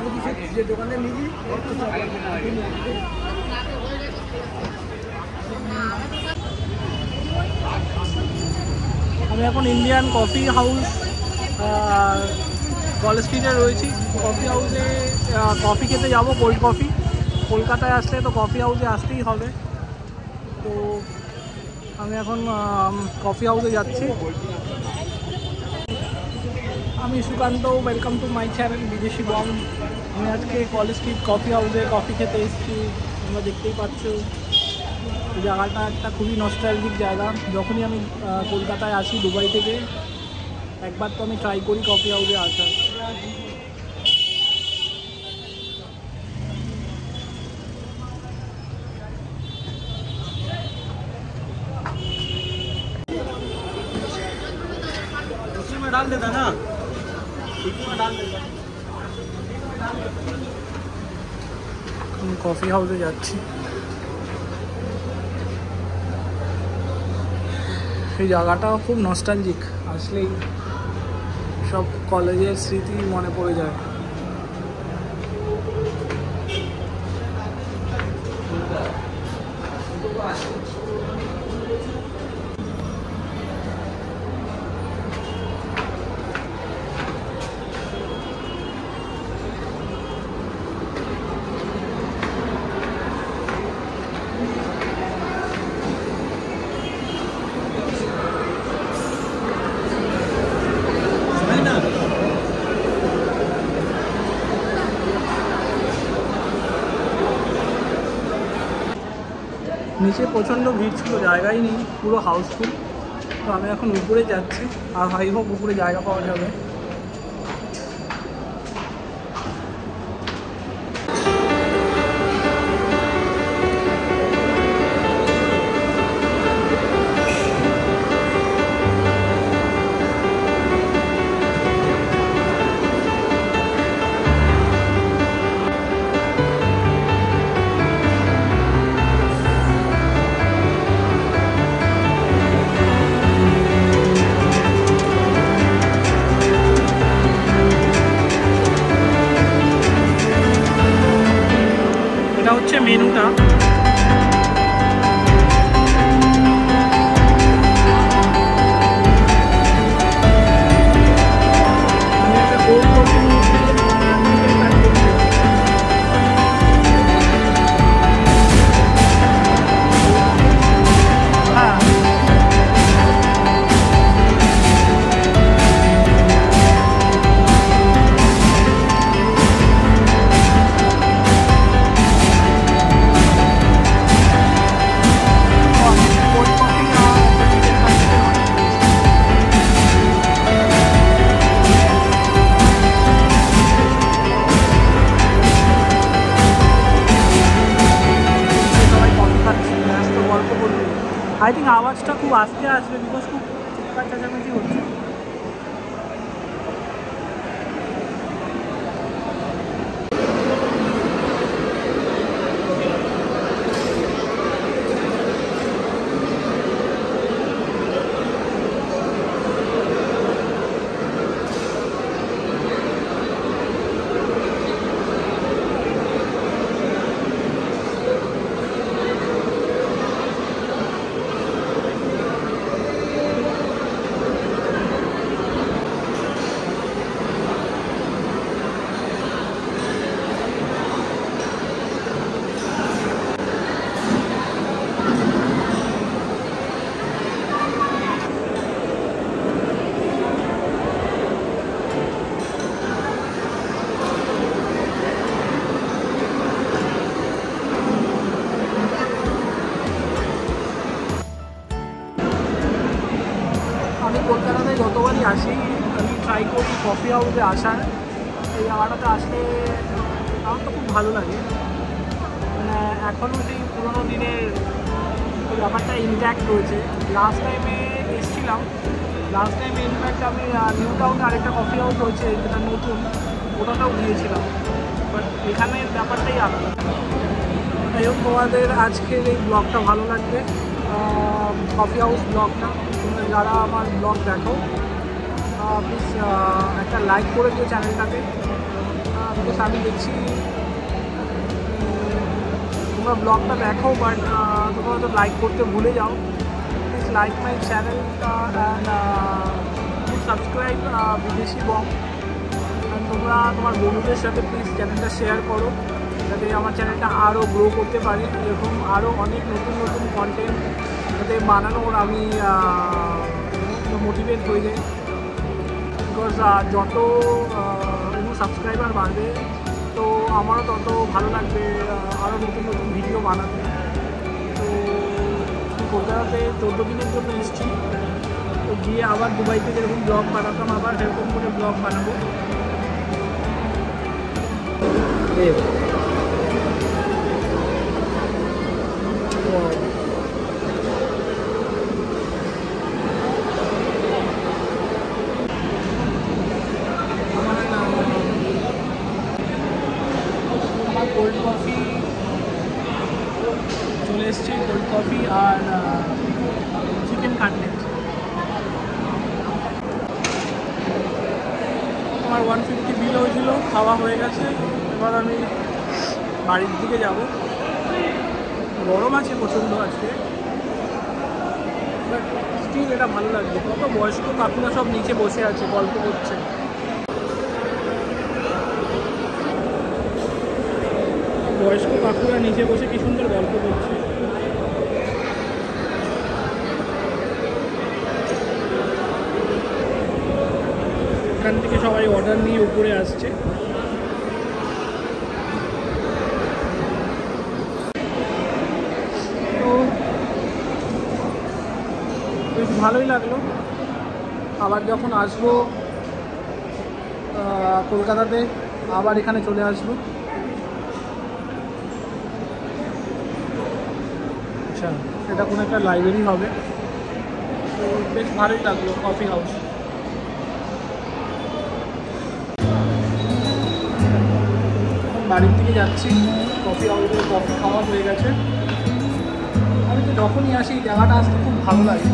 আমি এখন Indian coffee house college স্ট্রিটে রয়েছি। কফি হাউসে কফি খেতে যাব, কোল্ড কফি। কলকাতায় আসলে তো কফি হাউসে আসতেই হবে। তো আমি এখন কফি হাউসে যাচ্ছি। আমি Sukanta, welcome to my channel Bideshi Bong. আমি আজকে কলেজ স্ট্রিট কফি হাউসে কফি খেতে এসেছি। তোমরা দেখতেই পাচ্ছ এই জায়গাটা একটা খুবই নস্টালজিক জায়গা। যখনই আমি কলকাতায় আসি দুবাই থেকে, একবার তো আমি ট্রাই করি কফি হাউসে আসার। डाल देता ना, डाल देता। कॉफी हाउसे যাচ্ছি। এই জায়গাটা খুব নস্টালজিক, আসলেই সব কলেজের স্মৃতি মনে পড়ে যায়। নিচে প্রচণ্ড ভিড় ছিল, জায়গাই নেই, পুরো হাউসফুল। তো আমি এখন উপরে যাচ্ছি, আর হাই হোক উপরে জায়গা পাওয়া যাবে। হচ্ছে মেনুটা। आई थिंक आवाज़টা খুব আস্তে আসবে, বিকজ খুব চিৎকার চেঁচামেচি হচ্ছে। কলকাতাতে যতবারই আসি আমি ট্রাই করি কফি হাউসে আসার। এই জায়গাটাতে আসলে আমার তো খুব ভালো লাগে, মানে এখনও সেই পুরোনো দিনের ব্যাপারটা ইনট্যাক্ট রয়েছে। লাস্ট টাইমে এসেছিলাম, লাস্ট টাইমে ইনফ্যাক্ট আমি নিউ টাউনে আরেকটা কফি হাউস রয়েছে যেটা নতুন, ওটাতেও গিয়েছিলাম, বাট এখানের ব্যাপারটাই আলাদা। যাই হোক, তোমাদের আজকের এই ব্লগটা ভালো লাগবে, কফি হাউস ব্লগটা। তোমরা যারা আমার ব্লগ দেখো প্লিজ একটা লাইক করে দিও চ্যানেলটাকে। বিকজ আমি দেখছি তোমরা ব্লগটা দেখো, বাট তোমরা হয়তো লাইক করতে ভুলে যাও। Please like my channel and subscribe Bideshi Bong. তোমরা তোমার বন্ধুদের সাথে প্লিজ চ্যানেলটা শেয়ার করো, যাতে আমার চ্যানেলটা আরও গ্রো করতে পারে। এরকম আরও অনেক নতুন নতুন কন্টেন্ট যাতে বানানোর আমি মোটিভেট হয়ে যাই। বিকজ যত সাবস্ক্রাইবার বাড়বে তো আমারও তত ভালো লাগবে আরও নতুন নতুন ভিডিও বানাতে। তো কলকাতাতে 14 দিনের জন্য এসেছি, তো গিয়ে আবার দুবাইতে যেরকম ব্লগ বানাতাম আবার সেরকম করে ব্লগ বানাবো। কোল্ড কফি চলে এসেছি, কোল্ড কফি আর চিকেন কাটলেট। আমার 150 বিল হয়েছিল, খাওয়া হয়ে গেছে। এবার আমি বাড়ির দিকে যাব। গরম আছে প্রচণ্ড আজকে, বাট স্টিল এটা ভালো লাগছে। কত বয়স্ক কাকুরা সব নিচে বসে আছে, গল্প করছে। বয়স্ক কাকুরা নিচে বসে কি সুন্দর গল্প করছে। এখান থেকে সবাই অর্ডার নিয়ে উপরে আসছে। তো বেশ ভালোই লাগলো। আবার যখন আসবো কলকাতাতে আবার এখানে চলে আসবো। আচ্ছা, এটা কোনো একটা লাইব্রেরি হবে। তো বেশ ভালোই লাগলো কফি হাউস। বাড়ির দিকে যাচ্ছি, কফি হাউসে কফি খাওয়া হয়ে গেছে। আমি তো যখনই আসি জায়গাটা আসতে খুব ভালো লাগে।